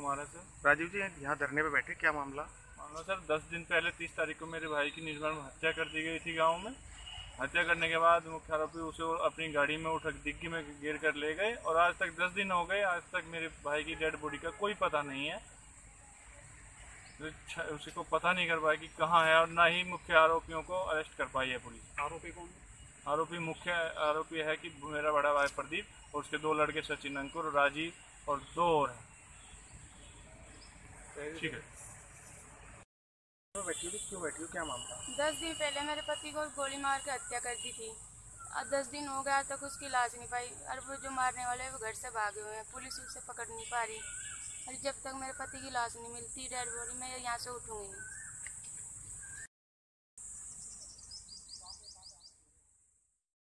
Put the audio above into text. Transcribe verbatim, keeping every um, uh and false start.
कुमार है सर। राजीव जी यहाँ धरने पे बैठे, क्या मामला? मामला सर दस दिन पहले तीस तारीख को मेरे भाई की निर्मम हत्या कर दी गई थी गांव में। हत्या करने के बाद मुख्य आरोपी उसे अपनी गाड़ी में उठा डिग्गी में गिर कर ले गए और आज तक दस दिन हो गए, आज तक मेरे भाई की डेड बॉडी का कोई पता नहीं है। उसी को पता नहीं कर पाया कि कहाँ है और ना ही मुख्य आरोपियों को अरेस्ट कर पाई है पुलिस। आरोपी कौन है? आरोपी मुख्य आरोपी है कि मेरा बड़ा भाई प्रदीप और उसके दो लड़के सचिन, अंकुर, राजीव और दो और हैं। ठीक है। क्यों बैठी हो? क्यों बैठी हो, क्या मामला? दस दिन पहले मेरे पति को गोली मार के हत्या कर दी थी। अब दस दिन हो गया तक उसकी लाश नहीं पाई और वो जो मारने वाले हैं वो घर से भागे हुए हैं, पुलिस उसे पकड़ नहीं पा रही। और जब तक मेरे पति की लाश नहीं मिलती डेड बॉडी, मैं यहाँ से उठूंगी नहीं।